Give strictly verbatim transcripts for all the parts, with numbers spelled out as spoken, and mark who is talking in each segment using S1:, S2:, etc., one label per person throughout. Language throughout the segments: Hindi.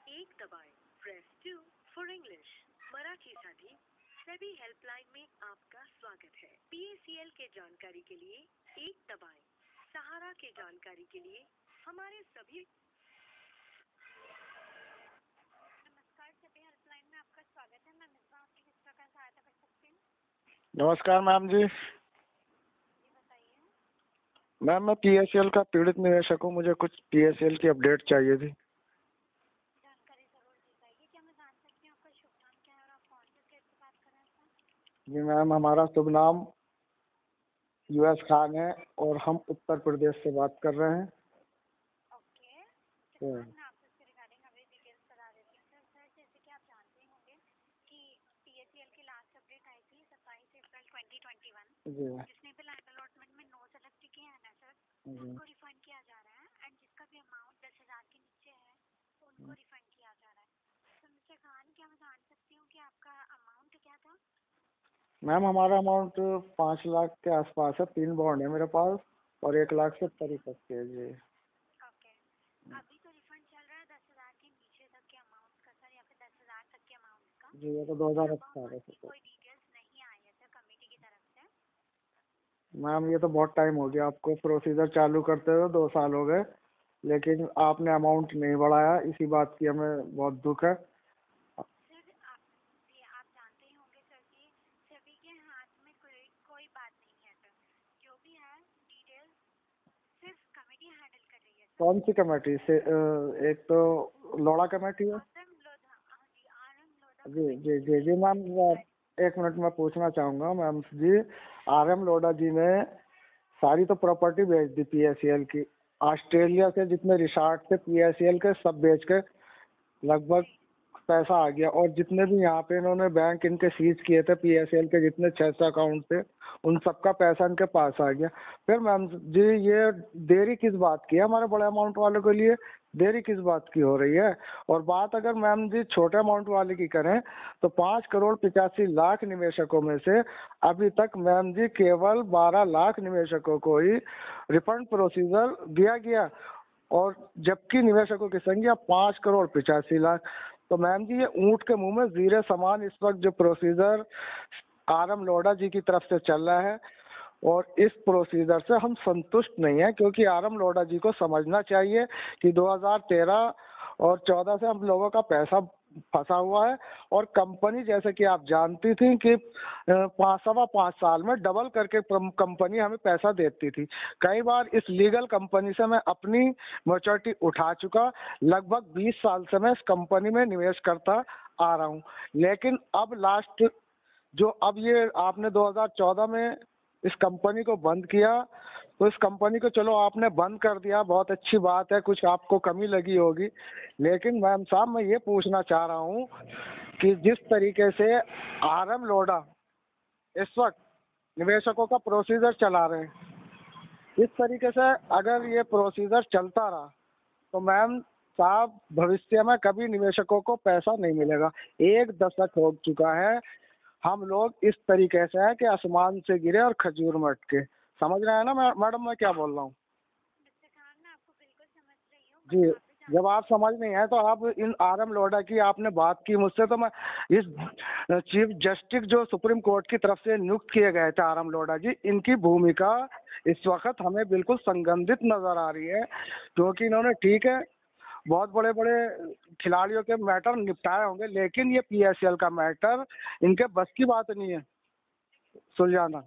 S1: एक दबाएं। Press two for English. मराठीसाठी सेबी हेल्पलाइन में आपका स्वागत है। पीएसीएल के जानकारी के लिए एक दबाएं। सहारा के जानकारी के लिए हमारे सभी। नमस्कार, सेबी हेल्पलाइन में आपका स्वागत है। मैं मिसबा आपकी किस प्रकार सहायता कर सकती हूँ?
S2: नमस्कार मैम जी।
S1: जी बताइए।
S2: मैम मैं पीएसएल का पीड़ित निवेशक हूँ, मुझे कुछ पीएसएल की अपडेट चाहिए थी।
S1: जानकारी जरूर दी जाएगी। क्या मैं जान सकती हूँ आपका शुभ नाम क्या है और आप कौन से स्टेट से बात कर रहे हैं सर?
S2: जी मैम, हमारा शुभ नाम यूएस खान है और हम उत्तर प्रदेश से बात कर रहे हैं।
S1: ओके तो मैं आपको इसके रिगार्डिंग अभी डिटेल्स बता देती हूँ। सर सर जैसे कि आप जानते ही होंगे कि पीएसीएल की लास्ट अपडेट आई थी सत्ताईस अप्रैल ट्वेंटी ट्वेंटी वन,
S2: जी
S1: जिसमें भी लैंड अलॉटमेंट में नो सेलेक्ट किए हैं ना सर, उनको रिफंड किया जा रहा है। एंड जिसका भी अमाउंट दस हजार के नीचे है उनको रिफंड किया जा रहा है। तो मिस्टर खान, क्या मैं जान सकती हूँ कि आपका अमाउंट क्या था?
S2: मैम हमारा अमाउंट पाँच लाख के आसपास है, तीन बॉन्ड है मेरे पास और एक लाख सत्तर ही तक के। जी
S1: ओके, अभी तो रिफंड चल रहा है दस हजार के नीचे तक के अमाउंट का सर, या फिर दस हजार तक के अमाउंट का।
S2: जी ये तो दो हजार अठारह
S1: अमाउंट
S2: से।
S1: की कोई डिटेल्स नहीं आई है सर कमेटी की तरफ से।
S2: मैम ये तो बहुत टाइम हो गया आपको प्रोसीजर चालू करते हुए, दो साल हो गए, लेकिन आपने अमाउंट नहीं बढ़ाया, इसी बात की हमें बहुत दुख है।
S1: सर आप जी आप जानते ही होंगे सर कि सभी के हाथ में कोई कोई बात नहीं है सर, जो भी है डिटेल्स सिर्फ कमेटी हैंडल कर रही है सर।
S2: कौन सी कमेटी से? एक तो लोढ़ा कमेटी है।
S1: आरएम लोधा, हाँ जी आरएम लोधा
S2: जी
S1: कमेटी
S2: जी जी जी मैम, एक मिनट में पूछना चाहूँगा मैम जी। आर एम लोढ़ा जी ने सारी तो प्रॉपर्टी बेच दी पीएसएल की, ऑस्ट्रेलिया से जितने रिसॉर्ट थे पीएसएल के सब बेच के लगभग पैसा आ गया, और जितने भी यहाँ पे इन्होंने बैंक इनके सीज किए थे पीएसएल के जितने छह सौ अकाउंट थे उन सबका पैसा इनके पास आ गया। फिर मैम जी ये देरी किस बात की है? हमारे बड़े अमाउंट वालों के लिए देरी किस बात की हो रही है? और बात अगर मैम जी छोटे अमाउंट वाले की करें तो पाँच करोड़ पिचासी लाख निवेशकों में से अभी तक मैम जी केवल बारह लाख निवेशकों को ही रिफंड प्रोसीजर दिया गया, और जबकि निवेशकों की संख्या पाँच करोड़ पिचासी लाख। तो मैम जी ये ऊंट के मुंह में जीरे समान इस वक्त जो procedure R M Lodha ji की तरफ से चल रहा है, और इस प्रोसीजर से हम संतुष्ट नहीं है, क्योंकि आर एम लोढ़ा जी को समझना चाहिए कि दो हज़ार तेरह और चौदह से हम लोगों का पैसा फंसा हुआ है, और कंपनी जैसे कि आप जानती थी कि पाँच सवा पाँच साल में डबल करके कंपनी हमें पैसा देती थी। कई बार इस लीगल कंपनी से मैं अपनी मैच्योरिटी उठा चुका, लगभग बीस साल से मैं इस कंपनी में निवेश करता आ रहा हूँ, लेकिन अब लास्ट जो अब ये आपने दो हज़ार चौदह में इस कंपनी को बंद किया, तो इस कंपनी को चलो आपने बंद कर दिया, बहुत अच्छी बात है, कुछ आपको कमी लगी होगी, लेकिन मैम साहब मैं ये पूछना चाह रहा हूँ कि जिस तरीके से आर एम लोढ़ा इस वक्त निवेशकों का प्रोसीजर चला रहे हैं, इस तरीके से अगर ये प्रोसीजर चलता रहा तो मैम साहब भविष्य में कभी निवेशकों को पैसा नहीं मिलेगा। एक दशक हो चुका है, हम लोग इस तरीके से है कि आसमान से गिरे और खजूर में अटके। समझ रहे हैं ना मैडम मैं क्या बोल रहा हूँ?
S1: मिस्टर खान, मैं आपको बिल्कुल समझ रही हूँ।
S2: जी, जब आप समझ नहीं है तो आप इन आर एम लोढ़ा की आपने बात की मुझसे, तो मैं इस चीफ जस्टिस जो सुप्रीम कोर्ट की तरफ से नियुक्त किए गए थे आर एम लोढ़ा जी, इनकी भूमिका इस वक्त हमें बिल्कुल संगंधित नजर आ रही है, क्योंकि इन्होंने ठीक है बहुत बड़े बड़े खिलाड़ियों के मैटर निपटाए होंगे, लेकिन ये पीएसएल का मैटर इनके बस की बात नहीं है सुलझाना।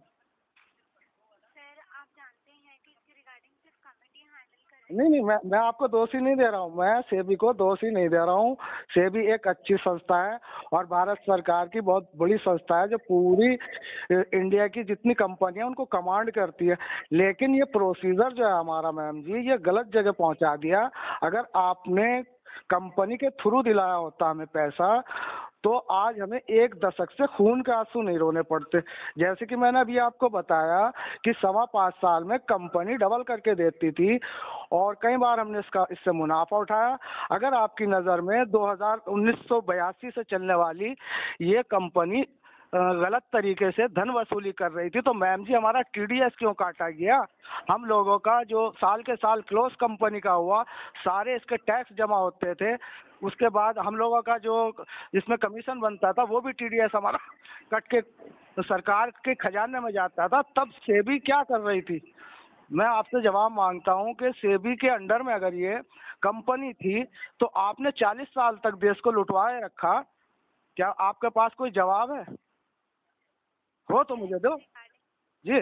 S1: सर आप जानते हैं कि इसके रिगार्डिंग सिर्फ कमेटी हैंडल कर रही है।
S2: नहीं नहीं, मैं मैं आपको दोषी नहीं दे रहा हूँ, मैं सेबी को दोषी नहीं दे रहा हूँ। सेबी एक अच्छी संस्था है और भारत सरकार की बहुत बड़ी संस्था है जो पूरी इंडिया की जितनी कंपनियां उनको कमांड करती है, लेकिन ये प्रोसीजर जो है हमारा मैम जी ये गलत जगह पहुंचा दिया। अगर आपने कंपनी के थ्रू दिलाया होता हमें पैसा तो आज हमें एक दशक से खून के आंसू नहीं रोने पड़ते। जैसे कि मैंने अभी आपको बताया कि सवा पाँच साल में कंपनी डबल करके देती थी, और कई बार हमने इसका इससे मुनाफा उठाया। अगर आपकी नज़र में दो हज़ार उन्नीस सौ बयासी से चलने वाली ये कंपनी गलत तरीके से धन वसूली कर रही थी, तो मैम जी हमारा टीडीएस क्यों काटा गया? हम लोगों का जो साल के साल क्लोज कंपनी का हुआ, सारे इसके टैक्स जमा होते थे, उसके बाद हम लोगों का जो इसमें कमीशन बनता था वो भी टीडीएस हमारा कट के सरकार के खजाने में जाता था। तब सेबी क्या कर रही थी? मैं आपसे जवाब मांगता हूं कि सेबी के अंडर में अगर ये कंपनी थी तो आपने चालीस साल तक देश को लुटवाए रखा। क्या आपके पास कोई जवाब है? हो तो मुझे दो जी।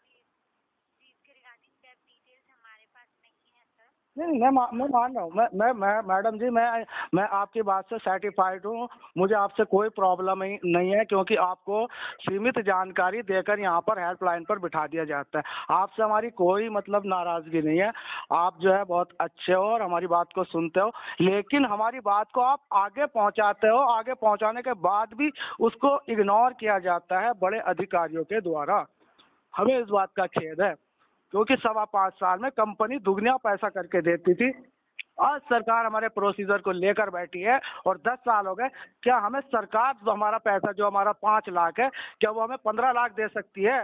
S2: नहीं, मैं मा, मैं मान रहा हूँ, मैं मैं मैं मैडम जी, मैं मैं आपकी बात से सर्टिफाइड हूँ। मुझे आपसे कोई प्रॉब्लम ही नहीं है, क्योंकि आपको सीमित जानकारी देकर यहाँ पर हेल्पलाइन पर बिठा दिया जाता है। आपसे हमारी कोई मतलब नाराज़गी नहीं है। आप जो है बहुत अच्छे हो और हमारी बात को सुनते हो, लेकिन हमारी बात को आप आगे पहुँचाते हो। आगे पहुँचाने के बाद भी उसको इग्नोर किया जाता है बड़े अधिकारियों के द्वारा। हमें इस बात का खेद है, क्योंकि सवा पाँच साल में कंपनी दुगना पैसा करके देती थी। आज सरकार हमारे प्रोसीजर को लेकर बैठी है और दस साल हो गए। क्या हमें सरकार जो हमारा पैसा, जो हमारा पाँच लाख है, क्या वो हमें पंद्रह लाख दे सकती है?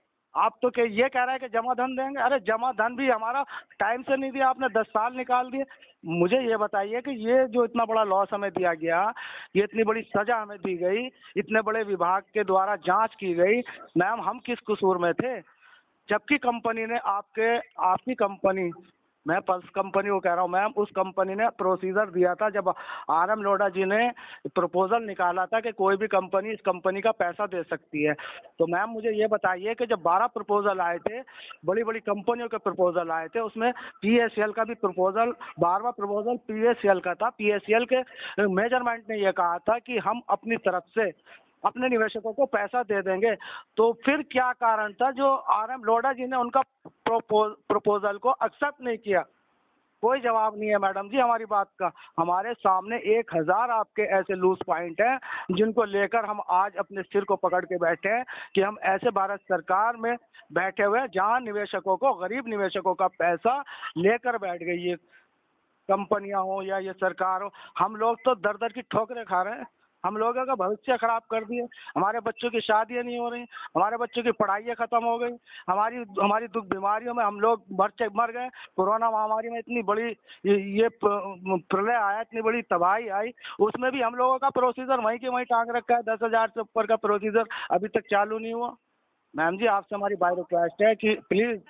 S2: आप तो क्या ये कह रहे हैं कि जमा धन देंगे? अरे जमा धन भी हमारा टाइम से नहीं दिया आपने, दस साल निकाल दिए। मुझे ये बताइए कि ये जो इतना बड़ा लॉस हमें दिया गया, ये इतनी बड़ी सजा हमें दी गई, इतने बड़े विभाग के द्वारा जांच की गई, मैम हम किस कसूर में थे? जबकि कंपनी ने आपके आपकी कंपनी, मैं पल्स कंपनी को कह रहा हूँ मैम, उस कंपनी ने प्रोसीजर दिया था जब आर एम लोढ़ा जी ने प्रपोजल निकाला था कि कोई भी कंपनी इस कंपनी का पैसा दे सकती है। तो मैम मुझे ये बताइए कि जब बारह प्रपोजल आए थे, बड़ी बड़ी कंपनियों के प्रपोजल आए थे, उसमें पी एस सी एल का भी प्रपोजल, बारहवां proposal P S C L का था। पी एस सी एल के मेजरमेंट ने यह कहा था कि हम अपनी तरफ से अपने निवेशकों को पैसा दे देंगे। तो फिर क्या कारण था जो आर एम लोढ़ा जी ने उनका प्रोपोज प्रपोजल को एक्सेप्ट नहीं किया? कोई जवाब नहीं है मैडम जी हमारी बात का। हमारे सामने एक हजार आपके ऐसे लूज पॉइंट हैं जिनको लेकर हम आज अपने सिर को पकड़ के बैठे हैं कि हम ऐसे भारत सरकार में बैठे हुए हैं जहां निवेशकों को, गरीब निवेशकों का पैसा लेकर बैठ गई है कंपनियां हो या ये सरकार हो। हम लोग तो दर दर की ठोकरें खा रहे हैं। हम लोगों का भविष्य खराब कर दिए। हमारे बच्चों की शादियां नहीं हो रही, हमारे बच्चों की पढ़ाइयाँ खत्म हो गई, हमारी हमारी दुख बीमारियों में हम लोग मर मर गए। कोरोना महामारी में इतनी बड़ी ये, ये प्रलय आया, इतनी बड़ी तबाही आई, उसमें भी हम लोगों का प्रोसीजर वहीं के वहीं टांग रखा है। दस हजार से ऊपर का प्रोसीजर अभी तक चालू नहीं हुआ। मैम जी आपसे हमारी बाय रिक्वेस्ट है कि प्लीज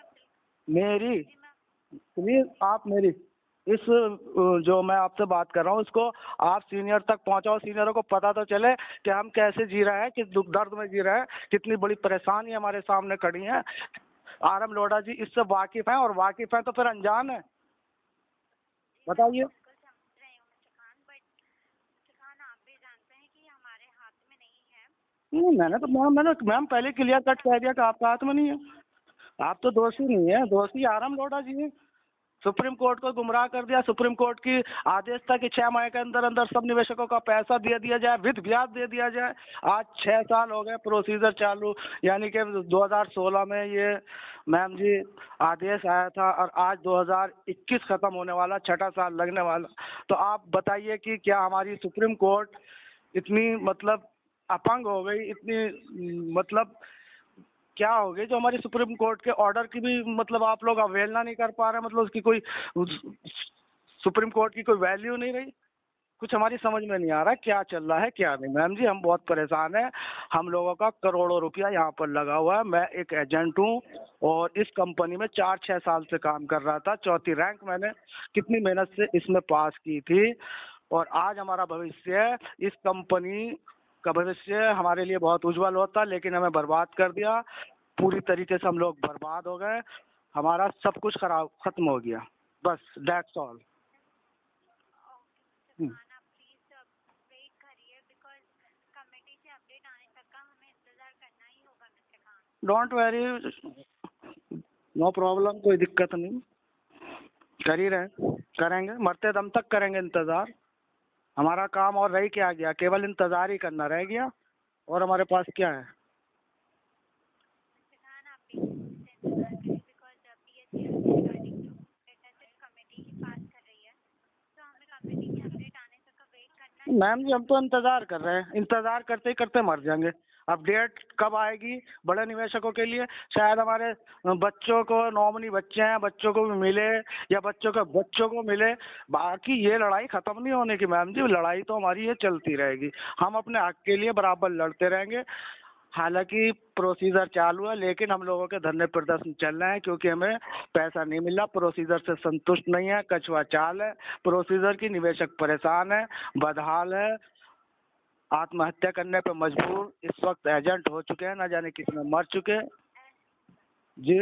S2: मेरी प्लीज आप मेरी इस जो मैं आपसे बात कर रहा हूँ इसको आप सीनियर तक पहुँचाओ। सीनियरों को पता तो चले कि हम कैसे जी रहे हैं, किस दुख दर्द में जी रहे हैं, कितनी बड़ी परेशानी हमारे सामने खड़ी है। आर एम लोढ़ा जी इससे वाकिफ हैं, और वाकिफ हैं तो फिर अनजान है? बताइए। नहीं, मैंने तो मैम मैंने मैम पहले क्लियर कट कह दिया कि आपका हाथ में नहीं है। आप तो दोषी नहीं है, दोषी आर एम लोढ़ा जी है। सुप्रीम कोर्ट को गुमराह कर दिया। सुप्रीम कोर्ट की आदेश था कि छह माह के अंदर अंदर सब निवेशकों का पैसा दे दिया जाए, विद ब्याज दे दिया जाए। आज छह साल हो गए प्रोसीजर चालू, यानी कि दो हज़ार सोलह में ये मैम जी आदेश आया था और आज दो हज़ार इक्कीस खत्म होने वाला, छठा साल लगने वाला। तो आप बताइए कि क्या हमारी सुप्रीम कोर्ट इतनी मतलब अपंग हो गई, इतनी मतलब क्या हो गई जो हमारी सुप्रीम कोर्ट के ऑर्डर की भी मतलब आप लोग अवहेलना नहीं कर पा रहे? मतलब उसकी कोई सुप्रीम कोर्ट की कोई वैल्यू नहीं रही? कुछ हमारी समझ में नहीं आ रहा क्या चल रहा है क्या नहीं। मैम जी हम बहुत परेशान हैं। हम लोगों का करोड़ों रुपया यहाँ पर लगा हुआ है। मैं एक एजेंट हूँ और इस कंपनी में चार छः साल से काम कर रहा था। चौथी रैंक मैंने कितनी मेहनत से इसमें पास की थी, और आज हमारा भविष्य, इस कंपनी का भविष्य हमारे लिए बहुत उज्जवल होता, लेकिन हमें बर्बाद कर दिया। पूरी तरीके से हम लोग बर्बाद हो गए। हमारा सब कुछ खराब खत्म हो गया। बस that's all. Don't worry, no problem, कोई दिक्कत नहीं। कर ही रहे, करेंगे, मरते दम तक करेंगे इंतज़ार। हमारा काम और रह क्या गया? केवल इंतज़ार ही करना रह गया, और हमारे पास क्या है? मैम जी हम तो इंतज़ार कर रहे हैं, इंतज़ार करते ही करते मर जाएंगे। अपडेट कब आएगी बड़े निवेशकों के लिए? शायद हमारे बच्चों को, नॉमिनी बच्चे हैं, बच्चों को भी मिले या बच्चों के बच्चों को मिले। बाकी ये लड़ाई खत्म नहीं होने की मैम जी, लड़ाई तो हमारी ये चलती रहेगी। हम अपने हक के लिए बराबर लड़ते रहेंगे। हालांकि प्रोसीजर चालू है, लेकिन हम लोगों के धरने प्रदर्शन चल रहे हैं क्योंकि हमें पैसा नहीं मिला, प्रोसीजर से संतुष्ट नहीं है, कछुआ चाल है प्रोसीजर की, निवेशक परेशान है, बदहाल है, आत्महत्या करने पे मजबूर इस वक्त एजेंट हो चुके हैं, ना जाने कितने मर चुके हैं। जी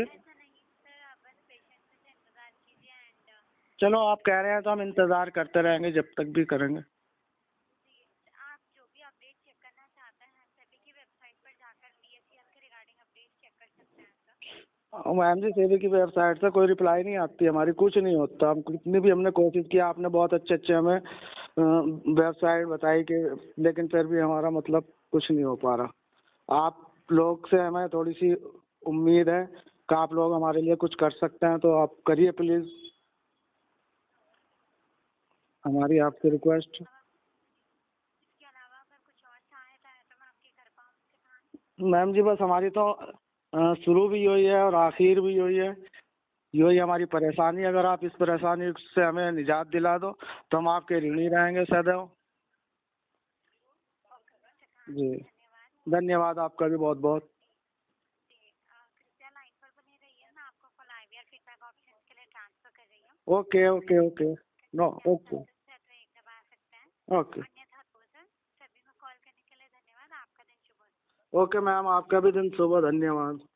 S2: चलो, आप कह रहे हैं तो हम इंतजार करते रहेंगे जब तक भी करेंगे।
S3: आप जो भी अपडेट चेक करना चाहते हैं सेबी की वेबसाइट पर जाकर बीएसईएल के रिगार्डिंग अपडेट चेक कर सकते हैं सर।
S2: मैम जी, सेबी की वेबसाइट से कोई रिप्लाई नहीं आती हमारी, कुछ नहीं होता। हम कितनी भी हमने कोशिश किया, आपने बहुत अच्छे अच्छे हमें वेबसाइट बताई कि, लेकिन फिर भी हमारा मतलब कुछ नहीं हो पा रहा। आप लोग से हमें थोड़ी सी उम्मीद है कि आप लोग हमारे लिए कुछ कर सकते हैं, तो आप करिए प्लीज़, हमारी आपसे रिक्वेस्ट।
S3: इसके अलावा अगर कुछ और सहायता है तो मैं आपकी कर पाऊँ?
S2: मैम जी, बस हमारी तो अ, शुरू भी हुई है और आखिर भी हुई है, यही हमारी परेशानी। अगर आप इस परेशानी से हमें निजात दिला दो तो हम आपके ऋणी रहेंगे सदैव। जी धन्यवाद, आपका भी बहुत बहुत।
S3: कृपया लाइन पर बने रहिए, मैं आपको कॉल आईवीआर फीडबैक ऑप्शन के लिए ट्रांसफर कर रही हूँ।
S2: Okay okay okay, no okay
S3: दबा सकते हैं,
S2: ओके
S3: अन्यथा तो सर। सभी को कॉल करने के लिए धन्यवाद, आपका दिन शुभ हो।
S2: ओके मैम, आपका भी दिन शुभ हो, धन्यवाद।